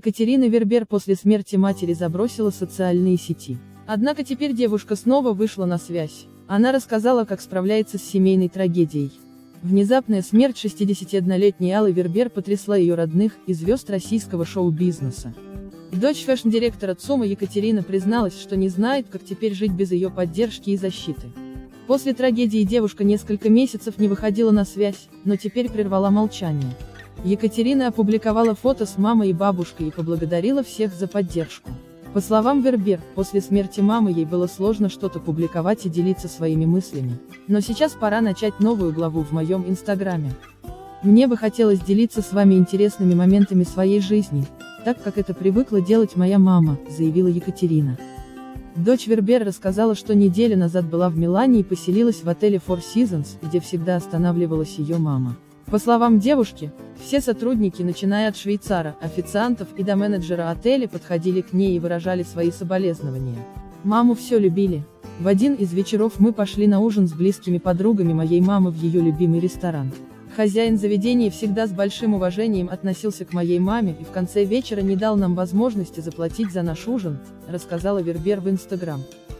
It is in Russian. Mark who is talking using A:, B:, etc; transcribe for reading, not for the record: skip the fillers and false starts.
A: Екатерина Вербер после смерти матери забросила социальные сети. Однако теперь девушка снова вышла на связь. Она рассказала, как справляется с семейной трагедией. Внезапная смерть 61-летней Аллы Вербер потрясла ее родных и звезд российского шоу-бизнеса. Дочь фэшн-директора ЦУМа Екатерина призналась, что не знает, как теперь жить без ее поддержки и защиты. После трагедии девушка несколько месяцев не выходила на связь, но теперь прервала молчание. Екатерина опубликовала фото с мамой и бабушкой и поблагодарила всех за поддержку. По словам Вербер, после смерти мамы ей было сложно что-то публиковать и делиться своими мыслями. Но сейчас пора начать новую главу в моем инстаграме. Мне бы хотелось делиться с вами интересными моментами своей жизни, так как это привыкла делать моя мама, заявила Екатерина. Дочь Вербер рассказала, что неделю назад была в Милане и поселилась в отеле Four Seasons, где всегда останавливалась ее мама. По словам девушки, все сотрудники, начиная от швейцара, официантов и до менеджера отеля, подходили к ней и выражали свои соболезнования. Маму все любили. В один из вечеров мы пошли на ужин с близкими подругами моей мамы в ее любимый ресторан. Хозяин заведения всегда с большим уважением относился к моей маме и в конце вечера не дал нам возможности заплатить за наш ужин, рассказала Вербер в Инстаграм.